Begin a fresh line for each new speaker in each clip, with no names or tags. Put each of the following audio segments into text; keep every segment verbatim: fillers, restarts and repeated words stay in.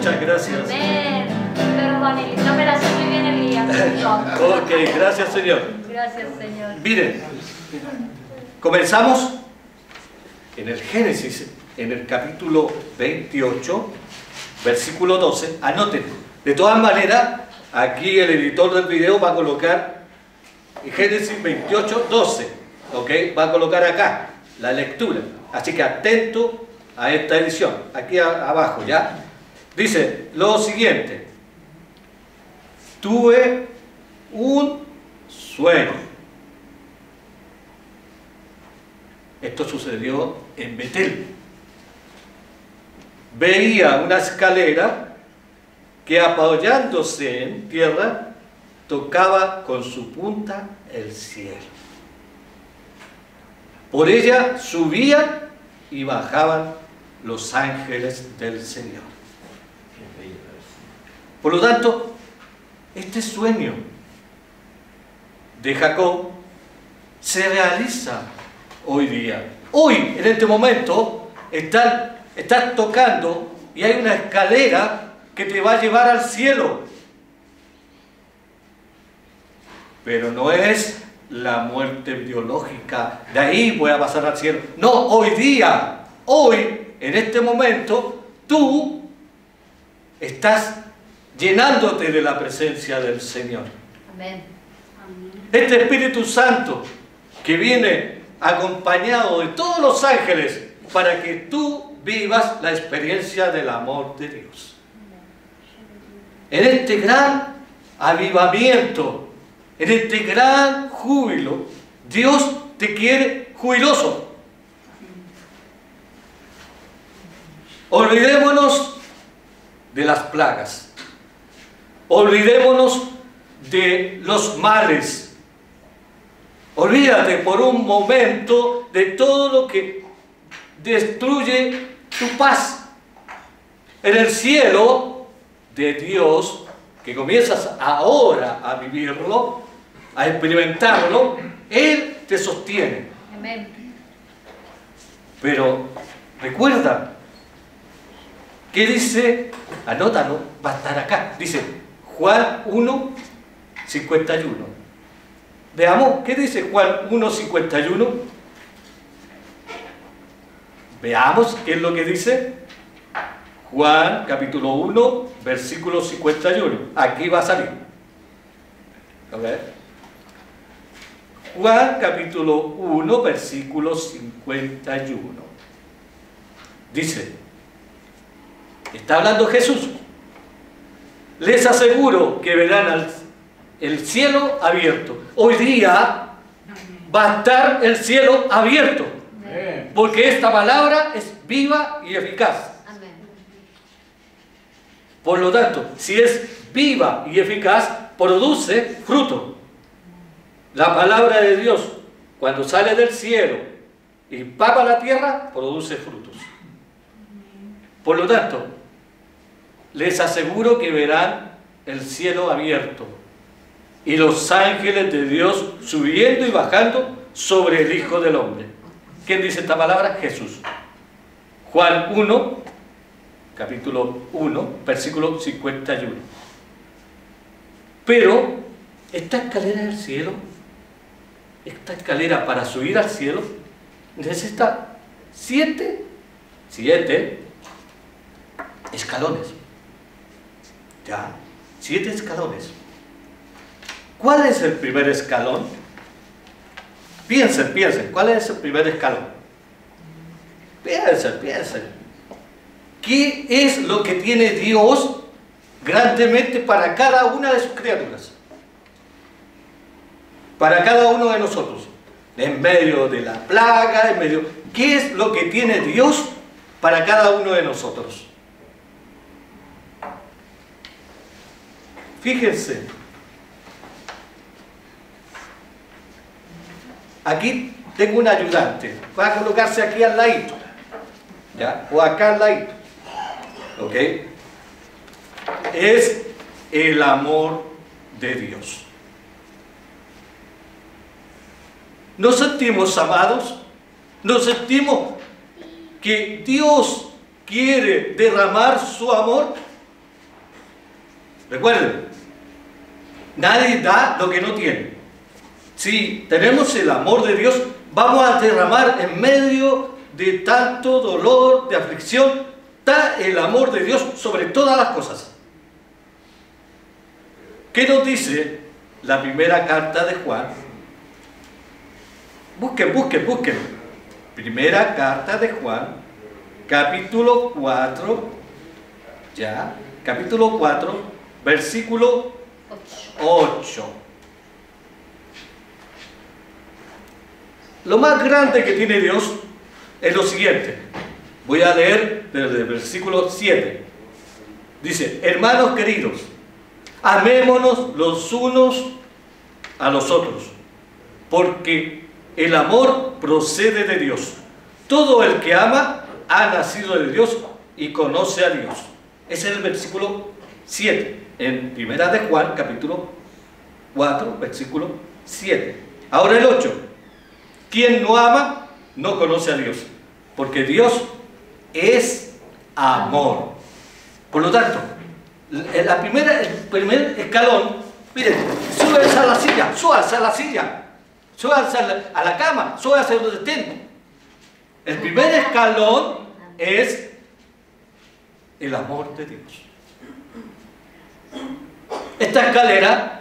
Muchas gracias.
Amén. Pero Juanelito, no me la sé muy bien el día.
Ok, gracias, Señor.
Gracias, Señor.
Miren, comenzamos en el Génesis, en el capítulo veintiocho, versículo doce. Anoten. De todas maneras, aquí el editor del video va a colocar Génesis veintiocho, doce. ¿Ok? Va a colocar acá la lectura. Así que atento a esta edición. Aquí a, abajo, ¿ya? Dice lo siguiente. Tuve un sueño. Esto sucedió en Betel. Veía una escalera que, apoyándose en tierra, tocaba con su punta el cielo. Por ella subían y bajaban los ángeles del Señor. Por lo tanto, este sueño de Jacob se realiza hoy día. Hoy, en este momento, están, estás tocando y hay una escalera que te va a llevar al cielo. Pero no es la muerte biológica, de ahí voy a pasar al cielo. No, hoy día, hoy, en este momento, tú estás llenándote de la presencia del Señor.
Amén.
Este Espíritu Santo que viene acompañado de todos los ángeles para que tú vivas la experiencia del amor de Dios. En este gran avivamiento, en este gran júbilo, Dios te quiere jubiloso. Olvidémonos de las plagas. Olvidémonos de los males. Olvídate por un momento de todo lo que destruye tu paz. En el cielo de Dios, que comienzas ahora a vivirlo, a experimentarlo, Él te sostiene.
Amén.
Pero recuerda, ¿qué dice? Anótalo, va a estar acá. Dice Juan uno, cincuenta y uno. Veamos, ¿qué dice Juan uno, cincuenta y uno? Veamos qué es lo que dice Juan capítulo uno, versículo cincuenta y uno. Aquí va a salir. A ver. Juan capítulo uno, versículo cincuenta y uno. Dice, está hablando Jesús. Les aseguro que verán al, el cielo abierto. Hoy día va a estar el cielo abierto. Porque esta palabra es viva y eficaz.
Amén.
Por lo tanto, si es viva y eficaz, produce fruto. La palabra de Dios, cuando sale del cielo y empapa la tierra, produce frutos. Por lo tanto, les aseguro que verán el cielo abierto y los ángeles de Dios subiendo y bajando sobre el Hijo del Hombre. ¿Quién dice esta palabra? Jesús. Juan uno, capítulo uno, versículo cincuenta y uno. Pero esta escalera del cielo, esta escalera para subir al cielo, necesita siete, siete escalones. Ya, siete escalones. ¿Cuál es el primer escalón? Piensen, piensen, ¿cuál es el primer escalón? Piensen, piensen. ¿Qué es lo que tiene Dios grandemente para cada una de sus criaturas? Para cada uno de nosotros. En medio de la plaga, en medio... ¿Qué es lo que tiene Dios para cada uno de nosotros? Fíjense. Aquí tengo un ayudante. Va a colocarse aquí al ladito. ¿Ya? O acá al ladito. ¿Ok? Es el amor de Dios. ¿Nos sentimos amados? ¿Nos sentimos que Dios quiere derramar su amor? Recuerden, nadie da lo que no tiene. Si tenemos el amor de Dios, vamos a derramar en medio de tanto dolor, de aflicción, está el amor de Dios sobre todas las cosas. ¿Qué nos dice la primera carta de Juan? Busquen, busquen, busquen. Primera carta de Juan, capítulo cuatro, ya, capítulo cuatro, versículo ocho. Lo más grande que tiene Dios es lo siguiente. Voy a leer desde el versículo siete. Dice: hermanos queridos, amémonos los unos a los otros, porque el amor procede de Dios. Todo el que ama ha nacido de Dios y conoce a Dios. Ese es el versículo siete, en primera de Juan, capítulo cuatro, versículo siete. Ahora el ocho. Quien no ama, no conoce a Dios, porque Dios es amor. Por lo tanto, la primera, el primer escalón, miren, súbase a la silla, súbase a la silla, súbase a la, a la cama, súbase donde estén. El primer escalón es el amor de Dios. Esta escalera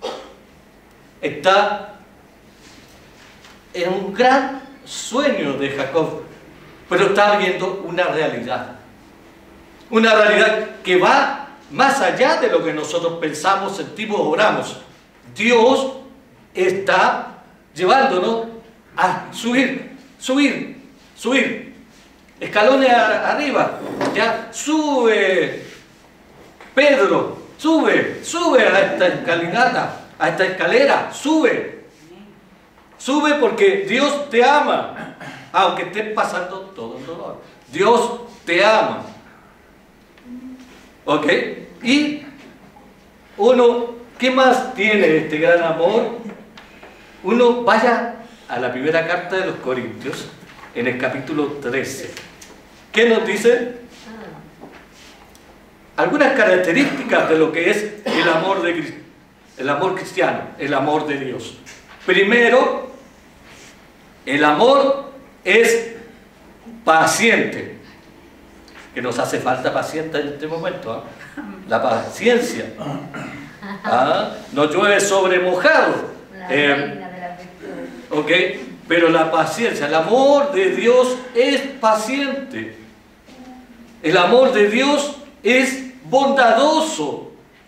está en un gran sueño de Jacob, pero está viendo una realidad. Una realidad que va más allá de lo que nosotros pensamos, sentimos, oramos. Dios está llevándonos a subir, subir, subir. Escalones arriba, ya sube. Pedro, sube, sube a esta escalinata, a esta escalera, sube. Sube porque Dios te ama, aunque estés pasando todo el dolor. Dios te ama. ¿Ok? Y uno, ¿qué más tiene este gran amor? Uno vaya a la primera carta de los Corintios, en el capítulo trece. ¿Qué nos dice? Algunas características de lo que es el amor, de, el amor cristiano, el amor de Dios. Primero, el amor es paciente. Que nos hace falta paciencia en este momento, ¿eh? La paciencia. ¿Ah? No llueve sobre mojado. Eh, ok, pero la paciencia, el amor de Dios es paciente. El amor de Dios es bondadoso.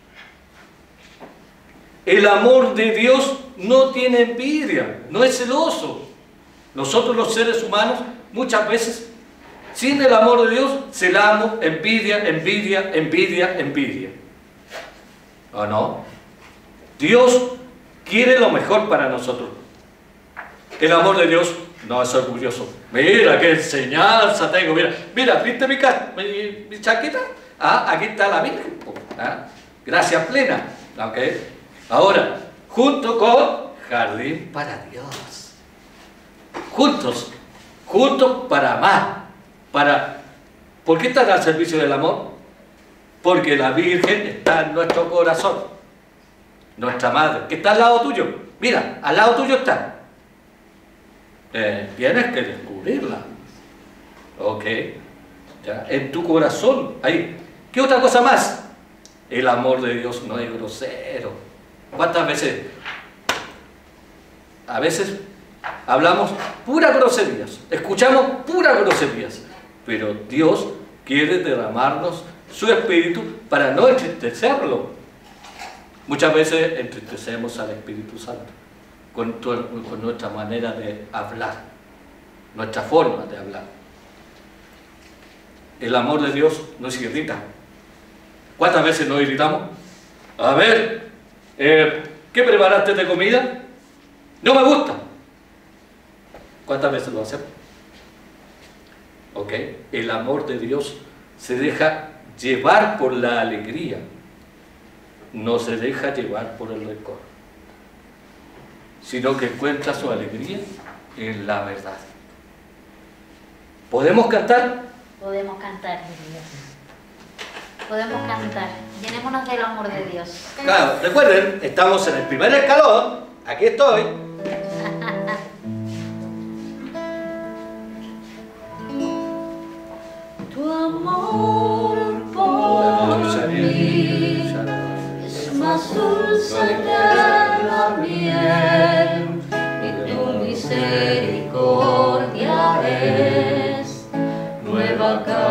El amor de Dios no tiene envidia, no es celoso. Nosotros los seres humanos muchas veces, sin el amor de Dios, celamos, envidia, envidia, envidia, envidia. ¿O no? Dios quiere lo mejor para nosotros. El amor de Dios no es orgulloso. Mira qué enseñanza tengo. Mira, mira, ¿viste mi, mi, mi chaqueta? Ah, aquí está la Virgen. ¿Ah? Gracia plena. ¿Okay? Ahora, junto con Jardín para Dios. Juntos, juntos para amar. Para, ¿por qué están al servicio del amor? Porque la Virgen está en nuestro corazón. Nuestra madre, que está al lado tuyo. Mira, al lado tuyo está. Eh, tienes que descubrirla. Ok. ¿Ya? En tu corazón. Ahí. ¿Qué otra cosa más? El amor de Dios no es grosero. ¿Cuántas veces? A veces hablamos puras groserías. Escuchamos puras groserías. Pero Dios quiere derramarnos su espíritu para no entristecerlo. Muchas veces entristecemos al Espíritu Santo con, con nuestra manera de hablar, nuestra forma de hablar. El amor de Dios nos irrita. ¿Cuántas veces nos irritamos? A ver, eh, ¿qué preparaste de comida? No me gusta. ¿Cuántas veces lo hacemos? ¿Ok? El amor de Dios se deja llevar por la alegría, no se deja llevar por el rencor, sino que encuentra su alegría en la verdad. ¿Podemos cantar?
Podemos cantar. Podemos cantar. Llenémonos del amor de Dios.
Claro, recuerden, estamos en el primer escalón, aquí estoy.
Tu amor por mí es más dulce que la miel y tu misericordia es nueva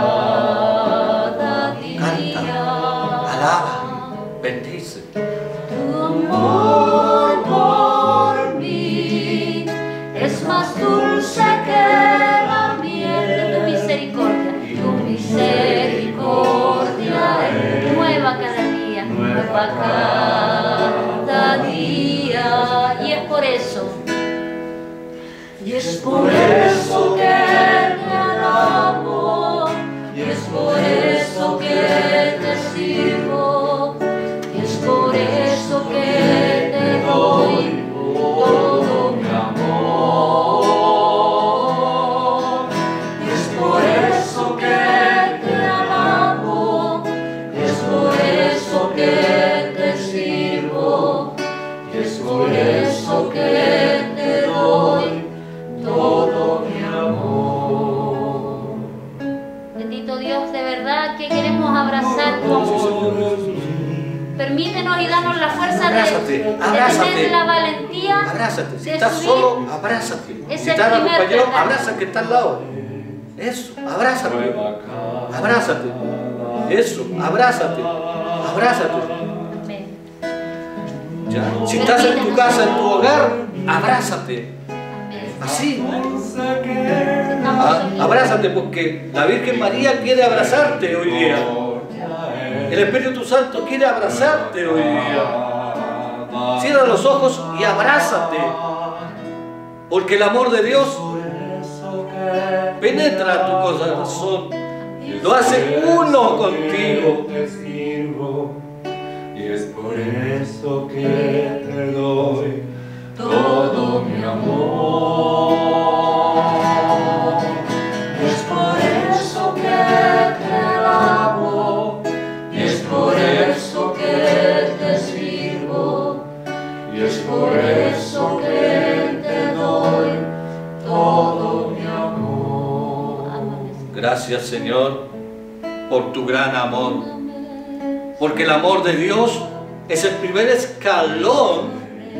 cada día.
Canta, alaba, bendice.
Tu amor por mí es más dulce que la miel de tu misericordia. Tu misericordia es
Nueva cada día.
nueva cada día.
Y es por eso.
Y es por eso que te alabo, y es por eso que te sirvo, y es por eso que te doy todo mi amor. Y es por eso que te alabo, y es por eso que te sirvo, y es por eso que te doy todo mi amor.
Bendito Dios, de verdad que queremos abrazar tu amor. Permítenos y danos la fuerza de,
Abrázate,
de
abrázate.
tener la valentía.
Abrázate, si
de
estás
subir.
solo, abrázate.
Es
Si
el
estás
primer
acompañado,
peldaño.
abraza al que está al lado. Eso, abrázate. Abrázate. Eso, abrázate. Abrázate.
Amén.
Ya. Si estás en tu casa, en tu hogar, abrázate.
Amén.
Así.
Estamos
Ah,
aquí.
abrázate porque la Virgen María quiere abrazarte hoy día. El Espíritu Santo quiere abrazarte hoy día. Cierra los ojos y abrázate. Porque el amor de Dios penetra tu corazón. Lo hace uno contigo.
Y es por eso que te doy todo mi amor.
Es por eso que te alabo, y es por eso que te sirvo, y es por eso que te doy todo mi amor.
Gracias, Señor, por tu gran amor. Porque el amor de Dios es el primer escalón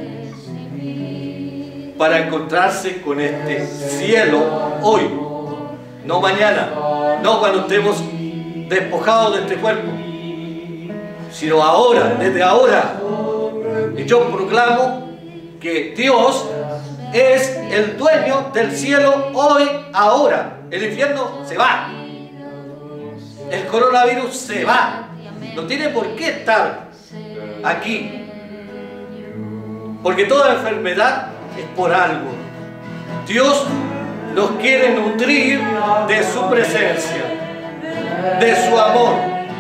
para encontrarse con este cielo hoy, no mañana, no cuando estemos despojados de este cuerpo, sino ahora, desde ahora. Y yo proclamo que Dios es el dueño del cielo hoy, ahora. El infierno se va, el coronavirus se va, no tiene por qué estar aquí, porque toda enfermedad es por algo. Dios nos quiere nutrir de su presencia, de su amor.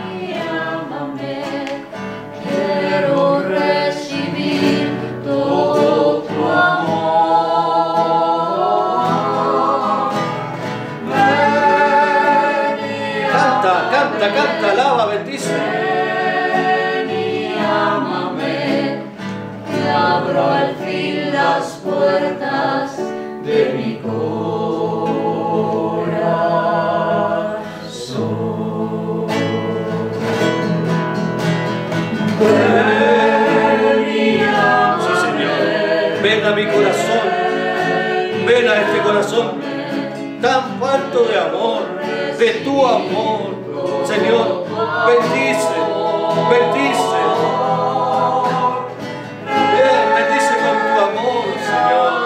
Quiero recibir todo tu amor. Ven y
Canta, canta, canta, alaba, bendice.
ven y ámame, te abro al fin las puertas de mi corazón. Ven y ámame,
Sí, Señor. Ven a mi corazón. Ven a este corazón tan falto de amor, de tu amor. Señor, bendice, bendice. Ven, bendice con tu amor, Señor.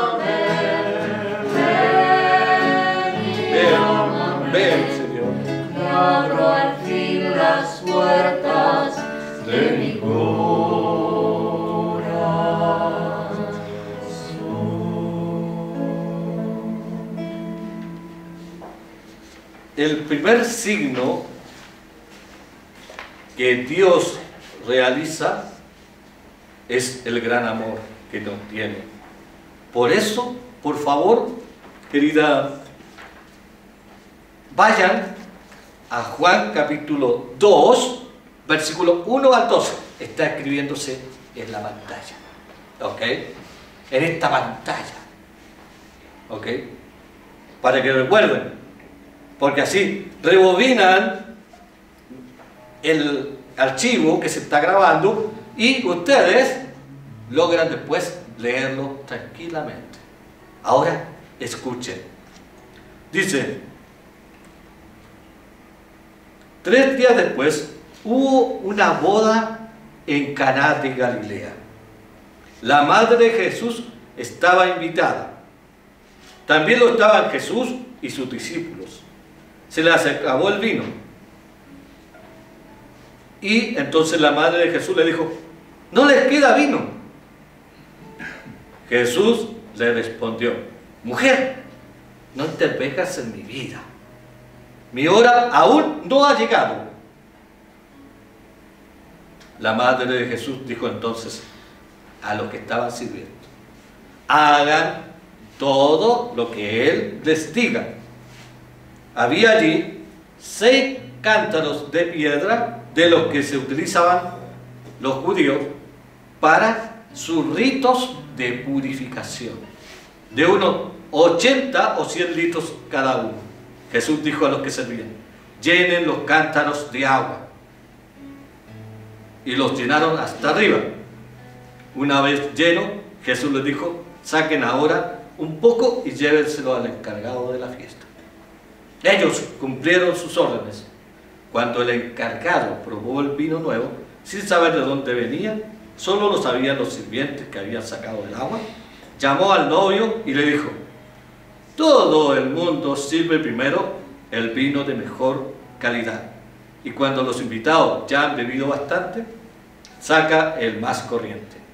Ven, ven, Señor.
te abro al fin las puertas de mi
El primer signo que Dios realiza es el gran amor que nos tiene. Por eso, por favor, querida, vayan a Juan capítulo dos, versículo uno al doce, está escribiéndose en la pantalla. ¿Ok? En esta pantalla. ¿Ok? Para que recuerden. Porque así rebobinan el archivo que se está grabando y ustedes logran después leerlo tranquilamente. Ahora escuchen. Dice: tres días después hubo una boda en Caná de Galilea. La madre de Jesús estaba invitada. También lo estaban Jesús y sus discípulos. Se les acabó el vino. Y entonces la madre de Jesús le dijo: no les queda vino. Jesús le respondió: mujer, no intervengas en mi vida. Mi hora aún no ha llegado. La madre de Jesús dijo entonces a los que estaban sirviendo: hagan todo lo que Él les diga. Había allí seis cántaros de piedra de los que se utilizaban los judíos para sus ritos de purificación, de unos ochenta o cien litros cada uno. Jesús dijo a los que servían: llenen los cántaros de agua. Y los llenaron hasta arriba. Una vez lleno, Jesús les dijo: saquen ahora un poco y llévenselo al encargado de la fiesta. Ellos cumplieron sus órdenes. Cuando el encargado probó el vino nuevo, sin saber de dónde venía, solo lo sabían los sirvientes que habían sacado del agua, llamó al novio y le dijo: todo el mundo sirve primero el vino de mejor calidad, y cuando los invitados ya han bebido bastante, saca el más corriente.